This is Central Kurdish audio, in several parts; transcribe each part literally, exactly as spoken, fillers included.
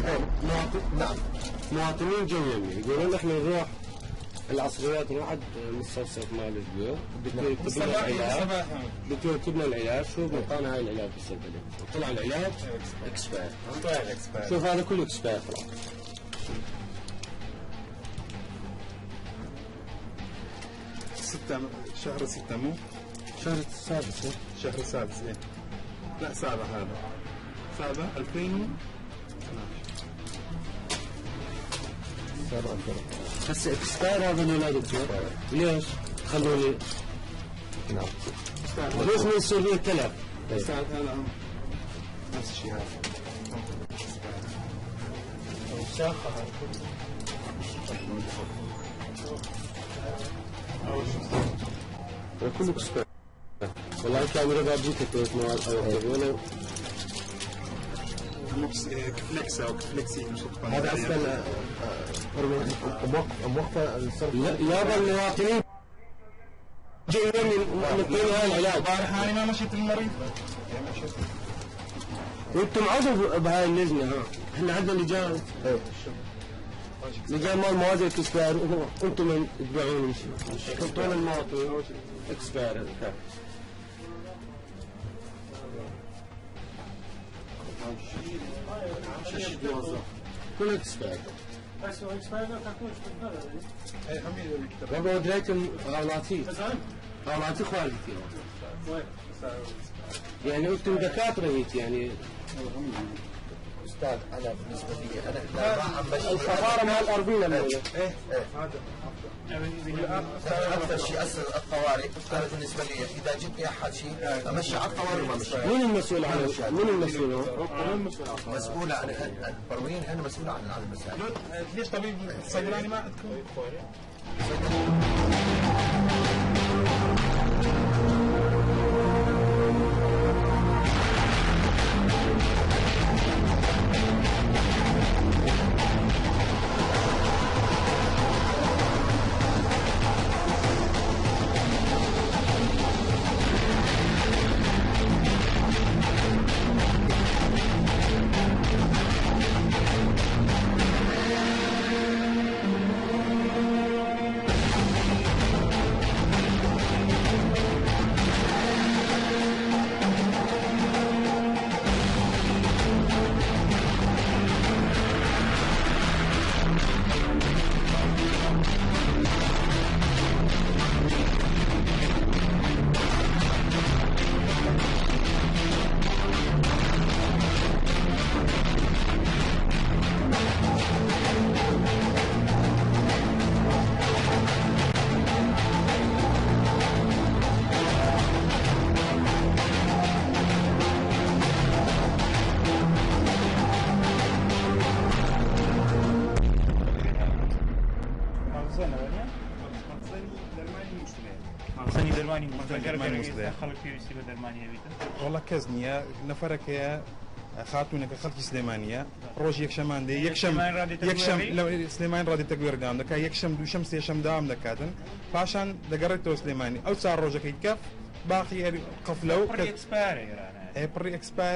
مواطن نعم مواطنين جو يمي يقولون احنا نروح العصريات نروح مستوصف مال البيوت بدك يكتب لنا العلاج بدك يكتب لنا العلاج شو بنعطانا هاي العلاج بالصيدليه وطلع العلاج اكسباير شوف هذا كله اكسباير خلاص ستة شهر ستة مو شهر السادس شهر السادس ايه لا سابع هذا سابع ألفين واثناشر سابع ألفين بس اكسباير هذا اللي لا دكتور ليش؟ خلوني نعم ليش ما يصير لي التلف؟ استاذ هذا نفس الشيء هذا شاخة كله اكسباير والله الكاميرا بابجيك تويت مواد او ولا كفلكس او كفلكسي هذا اصلا موقفه الصرف يابا المواطنين جايين من هاي العلاج البارحه انا ما مشيت المريض وانتم عضو بهاي اللجنه ها احنا عندنا لجان لجان مال مواد الاكسباير انتم من تتبعون تحطون المواطنين اكسباير كل اكسباير بس هو اكسباير ما تكونش بالبلد اي حميد ربع ودريتم غلطي غلطي خوالتي يعني انتم دكاتره هيك يعني استاذ انا بالنسبه لي انا لا ما عم بشتغل الخساره مال الارضيه ايه ايه هذا اكثر شيء اثر الطوارئ كانت بالنسبه لي اذا جبني احد شيء امشي على الطوارئ ما امشي مين المسؤول عن مين المسؤول؟ مسؤول عن البروين انا مسؤول عن عن المسائل ليش طبيب صيدلاني ما عندكم؟ والله كزنية نفرك خاتونك خلق سليمانية روج يكشمان دي يكشم يكشم لو سليمان رادي تكوير دام دكا يكشم دو شمس يشم دام دكاتن فعشان دقرته سليماني او صار روجك يتكف باقي قفلو بري اكسباير يعني بري اكسباير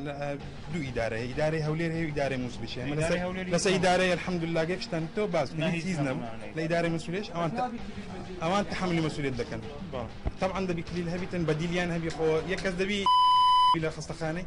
دو اداره اداره هولير هي اداره مسبشه بس اداره الحمد لله كيفشتن تو باز في سيزنم لا اداره مسؤوليش اوان اوان تحمل مسؤوليه دكن طبعا ده بكليل هبيتن بديليان هبي خو يكز دبي بلا خستخانه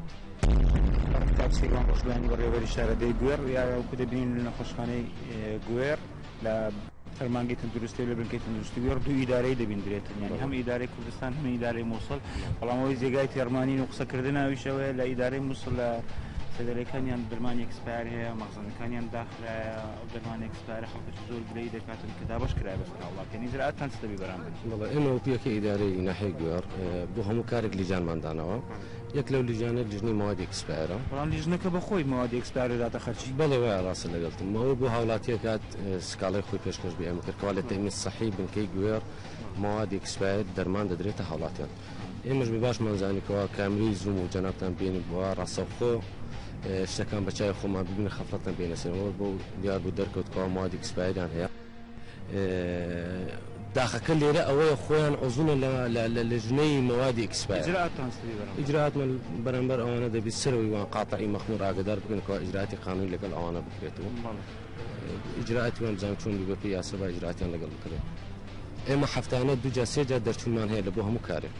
تاكسيوان خشباني بريوري شارع دي غوير يا كتبين لنا خشخانه غوير لا فرمانجيت درستي ولا بنكيت درستي يردو اداري دبين دريتن يعني هم اداري كردستان هم اداري موصل والله مو زيغايت يرماني نقص كردنا وشوي لا اداري موصل سدري كان ين درماني اكسباير هي مخزن كان ين داخل درماني اكسباير خلق تزول بلي دكاتره كتابش كراي بس والله كان اجراءات تنستبي برامج والله انه بيك اداري ناحيه غير بوهم مكارك لجان ماندانا يكلو لجان اللجنه مواد اكسباير والله لجنه كبخوي مواد اكسباير ذات خرجي بلا ويا راس اللي قلت ما هو بو هولاتيه كات سكالي خوي بيشكش بي امكر كوال التامين الصحي بنكي غير مواد اكسباير درمان دريته هولاتيه ايمش بباش منزاني كوا كامري زوم وجنابتان بين بوا راسخو اشتكان بچای خو ما ببین خفرتن بین سنور بو دیار بو درکوت کو مواد اکسپایر هیا داخل ليرة أوي خوان عزونا لجني مواد إكسباير إجراءات تنصيبية إجراءات من برنامبر أو أنا ده بالسروي وان قاطعي مخمور أقدر بكون كوا إجراءات قانون لقل أو أنا بكريتو إجراءات وان زمان شون بيقول في أسباب إجراءات لقل بكريتو إما حفتانا دو جاسي جادر شون من هي لبوها مكارم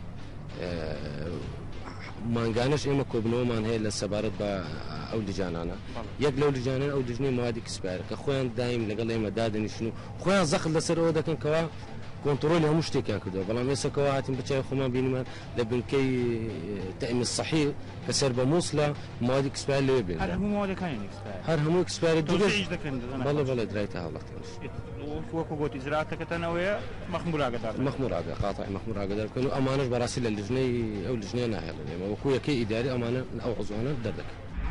ما نقانش إما كوبنو من هي للسبارة با أو لجانانا يقلو لجانانا أو لجني مواد إكسباير كخوان دايم لقل إما دادن شنو خوان زخل لسر أو ده كان كوا كنترول هم مشتكى كده بلا ما يسكوا هاتين بتشاي خما بينما لبنكي تأمين الصحيح كسر بموصلة مواد إكسباير اللي يبين هر هم مواد كاين إكسباير هر هم إكسباير دوجش بلا بلا دريتها والله تنش وفوق قوت إجراءات كتنوية مخمور عقدار مخمور عقدار قاطع مخمور عقدار كانوا أمانة براسيل اللجنة أو اللجنة ناهية يعني وكويا كي إداري أمانة أو عزوانة دردك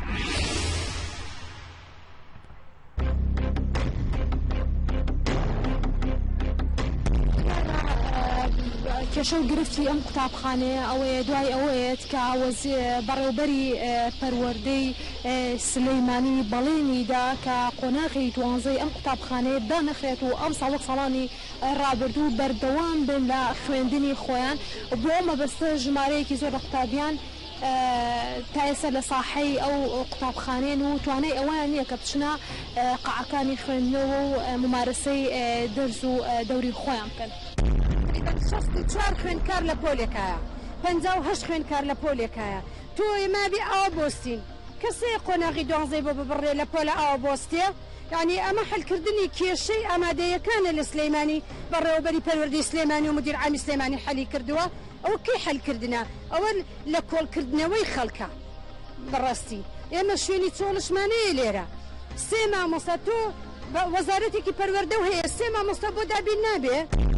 کێشە و گرفتی ئەم قوتابخانەیە ئەوەیە دوای ئەوەیەت کە بەڕێوەبەری پەروەردەی سلەیمانی بەڵێنیدا کە قۆناغی دوانزەی ئەم قوتابخانەیە دانەخرێت و ئەم ساڵ ساڵانی ڕابردوو بەردەوام بن لە خوێندنی خۆیان بۆ ئەمە بەستە ژمارەیەکی زۆر لە قوتابیان تا ئێستا لە ساحەی ئەو قوتابخانەیەن و توانای ئەویان نییە کە بچنە قەعەکانی خوێندنەوە و ممارسەی دەرز و دەوری خۆیان بکەن. چوار خوێندکار لە پۆلێکایە پەنجا و هەشت خوێندکار لە پۆلێکایە تۆ ئێمابی ئاوا بۆستین کەسێ قۆناغی دوانزەی بۆ ببڕێ لە پۆلە ئاوا بۆستێ یعنی ئەمە حەلکردنی کێشەی ئامادەیەکانە لە سلەیمانی بەڕێوەبەری پەروەردەی سلەیمانی و مدیر عامی سلەیمانی حەلی کردووە ئەوە کەی حەلکردنە ئەوە لە کۆڵکردنەوەی خەڵکە بەڕاستی ئێمە شوێنی چۆڵشمانەیە لێرە سێ مامۆستا تۆ وەزارەتێکی پەروەردە و هەیە سێ مامۆستا بۆ دابین نابێ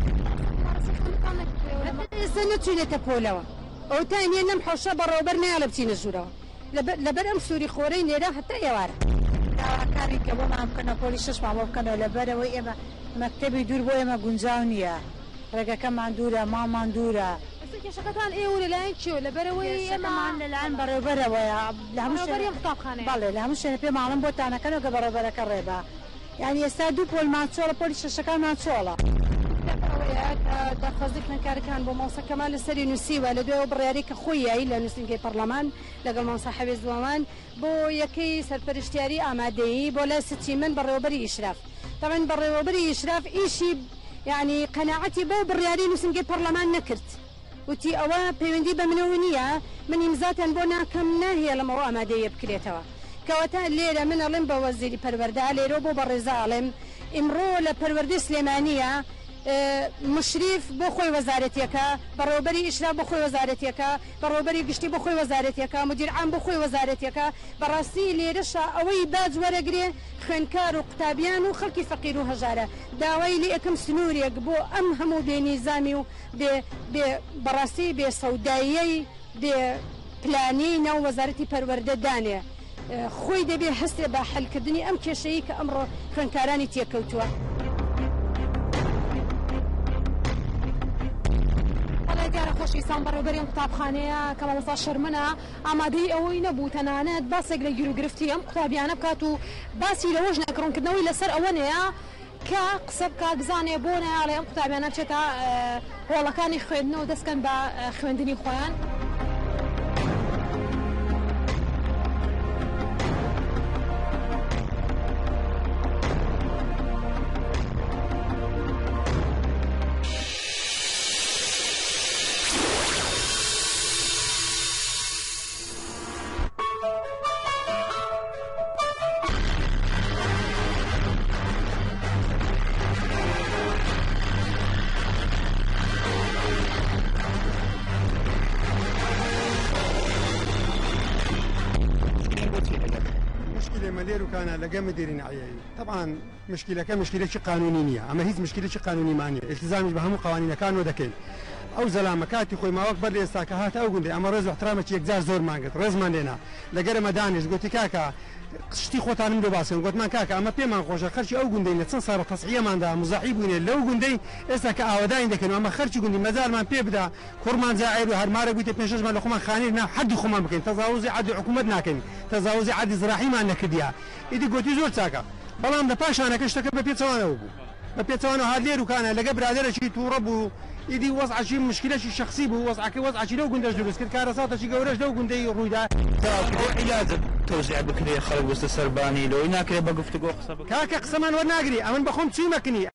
ئێستا نەچوونێتە پۆلەوە ئەو تاینێ نەم حەوشە بەڕێوەبەر نایڵە بچینە ژوورەوە لەبەر ئەم سووری خۆرەی نێرە هەتا ئێوارە داواکاری کە بۆمان بکەنە پۆلی شەش ماوە بکەنەوە لەبەرەوەی ئێمە مەکتەبی دوور بۆ ئێمە گونجاو نییە ڕێگەکەمان دوورە مامان دوورە کێشەکەتان ئێوە لەلایەن چێوە لەبەرەوەی ئێمەمان لەلایەن بەڕێوەبەرەوەیە لە هەموو قوتابخانەیە بەڵێ لە هەموو شوێنە پێماڵم بۆ تانەکەنەوە کە بەڕێوەبەرەکە ڕێبە یعنی ئێستا دوو پۆلمان چۆڵە پۆلی شەشەکانمان چۆڵە دەخوازی خوێندکارەکان بۆ مامۆستا کەمال لەسەری نووسیوە لە دوێەوە بڕیاری کە خۆیایی لە نووسینگەی پەرلەمان لەگەڵ مامۆستا حەوێز زوڵەمان بۆ یەکەی سەرپەرشتیاری ئامادەیی بۆ لای سچی من بەڕێوەبەری ئیشراف تەمەن بەڕێوەبەری ئیشراف ئیشی یعنی قەناعەتی بۆ بڕیاری نووسینگەی پەرلەمان نەکرد وتی ئەوە پەیوەندی بە منەوە نییە من ئیمزاتیان بۆ ناکەم ناهەیە لەمەوە ئامادەیە بکرێتەوە کەواتە لێرە من ئەڵێم بە وەزیری پەروەردە لێرە بۆ بەڕێزا ئەڵێم ئیمڕۆ لە پەروەردەی سلێمانیە مشریف بۆ خۆی وەزارەتیەکە بەڕێوەبەری ئیشراف بۆ خۆی وەزارەتیەکە بەڕێوەبەری گشتی بۆ خۆی وەزارەتیەکە مدیر عام بۆ خۆی وەزارەتیەکە بەڕاستی لێرەشە ئەوەی باج وەرەگرێ خوێندکار و قوتابیان و خەڵکی فەقیر و هەژارە داوای لێ یەکەم سنوورێک بۆ ئەم هەموو بێنیزامی و بەڕاستی بێ سەوداییەی بێ پلانی ناو وەزارەتی پەروەردە دانێ خۆی دەبێ هەستێ بە حەلکردنی ئەم کێشەیە کە ئەمڕۆ خوێندکارانی تێکەوتووە. دیارە خۆشویستان بەڕێوەبەری قوتابخانەیە کە مامۆستا شەرمنە ئامادەی ئەوەی نەبوو تەنانەت باسێک لە گیرروگرفتی ئەم قوتابیانە بکات و باسی لەوەش نەکڕۆنکردنەوەی لەسەر ئەوە نەیە کە قسە بکە بزانێ بۆ نەیاڵێ ئەم قوتابیانە بچێتە هۆڵەکانی خوێندنەوە دەستکەن بە خوێندنی خۆیان. كان لقى مديرين عيائي طبعا مشكله كمشكله قانونيه اما هي مشكله قانونيه معنيه التزامي بهم قوانين كانوا ذكين او زلامه كاتي خوي ما وقبل استاكهات او قندي اما رز احترامك يجزار زور مانقت رز ماندينا لقى مدانيش قلت كاكا شتي خوتان ندو باسن قلت ما كاكا اما بي مان خوش خرشي او قندي نتسن صار تصعيه ماندا مزاحبين لو قندي استاكا اوداين دكن اما خرشي قندي مازال ما بيبدا كرمان زاعر وهر ماره قلت بنشج ما لخمان خانينا حد خمان بكين تجاوزي عد حكومتنا كين تجاوزي عد زراعي ما نكديا إذا قلت زور ساكا بلام ده باش أنا كشتك ببيت سوانا وبو بە پێچەوانە هات لێر وکانە لەگە برادێرەی تووڕە بوو ئیدی وەزعشی مشکلەشی شخصی بوو وەزعەکەی وەزعی لەو گوندەش دروست کرد کارەساتەی گەورەش لەو گوندەی ڕوویدا علاج توزیع بکرێ خەڵک وەستە سەربانی لەوەی ناکرێت بە گفتوگۆ قسە بکە کاکە قسەمان وەرناگری ئەمن بەخۆم چی مەکنی